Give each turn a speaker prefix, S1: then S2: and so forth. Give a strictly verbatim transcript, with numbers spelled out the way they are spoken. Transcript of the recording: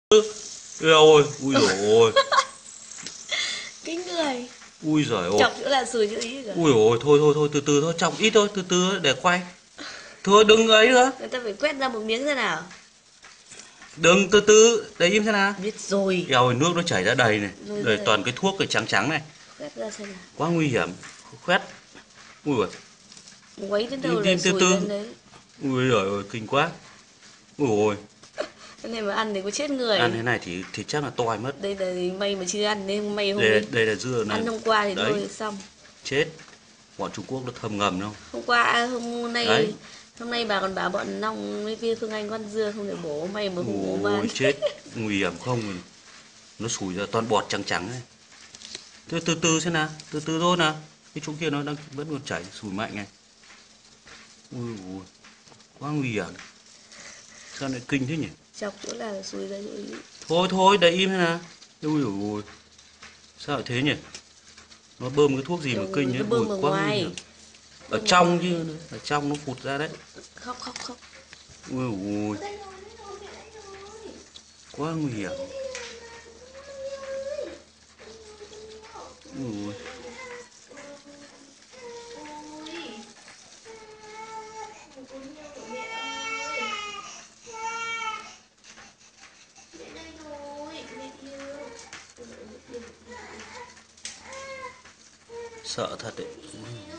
S1: Eo ơi, ui dồi ôi,
S2: Cái người
S1: ui giời ơi,
S2: chọc chỗ là sùi chỗ ý rồi.
S1: ui ôi, thôi thôi thôi, từ từ thôi, chọc ít thôi, từ từ thôi, để quay. Thôi đừng ấy nữa,
S2: Người ta phải quét ra một miếng thế nào.
S1: đừng từ từ, để im xem nào.
S2: Biết rồi.
S1: Eo ơi, nước nó chảy ra đầy này,
S2: Rồi
S1: đầy
S2: rồi.
S1: toàn cái thuốc cái trắng trắng này,
S2: Quét ra xem nào.
S1: quá nguy hiểm, khoét. Ui giời,
S2: Quấy đến đâu
S1: im
S2: là
S1: im từ
S2: sùi
S1: từ,
S2: lên đấy.
S1: ui giời ơi, kinh quá. Ui ôi,
S2: Cái này mà ăn thì có chết
S1: ăn
S2: người.
S1: thế này thì thì chắc là toi mất.
S2: Đây là may mà chưa ăn nên may hôm
S1: Đây
S2: nay.
S1: đây là dưa này,
S2: Ăn hôm qua thì
S1: đấy,
S2: thôi xong.
S1: chết. Bọn Trung Quốc nó thầm ngầm đâu.
S2: Hôm qua à, hôm
S1: Đấy,
S2: nay hôm nay bà còn bảo bọn Long với viên Phương Anh con dưa không để bổ may mà không bổ ban.
S1: ui chết, nguy hiểm không? Nó sủi ra toàn bọt trắng trắng này. Từ từ từ xem nào, từ từ thôi nào. Cái chỗ kia nó đang vẫn còn chảy sủi mạnh này. Ui ui, quá nguy hiểm. Sao lại kinh thế nhỉ?
S2: Chọc chỗ là sùi ra chỗ ý.
S1: Thôi thôi, để im thế nào. Ui ui, sao lại thế nhỉ? Nó bơm cái thuốc gì mà
S2: Rồi
S1: kinh
S2: nó
S1: thế? Ui
S2: bơm ở
S1: quá nguy hiểm.
S2: ngoài.
S1: Ở
S2: Bơm ở
S1: trong
S2: ngoài.
S1: chứ, ở trong nó phụt ra đấy.
S2: Khóc khóc khóc.
S1: Ui ui, quá nguy hiểm. Ui, sợ thật đấy.